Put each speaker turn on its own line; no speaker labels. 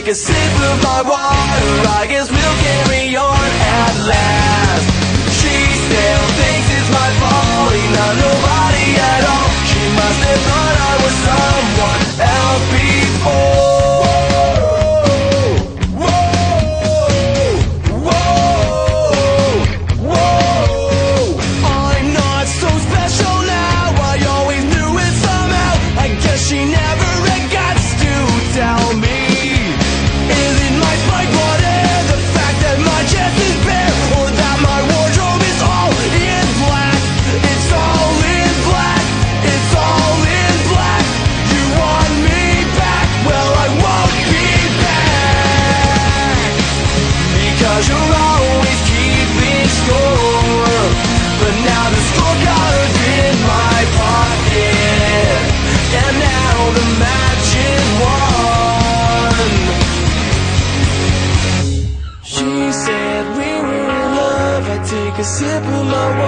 take a sip of my water, I guess we'll carry on at last. She still thinks it's my fault, not nobody at all. She must have thought I was someone else before. She never got to tell me. Is it my spite, whatever, the fact that my chest is bare, or that my wardrobe is all in black? It's all in black, it's all in black. You want me back? Well, I won't be back, because you're always keeping score. But now the scorecard's in my pocket, and now the match is won. She said we were in love, I take a sip of my water.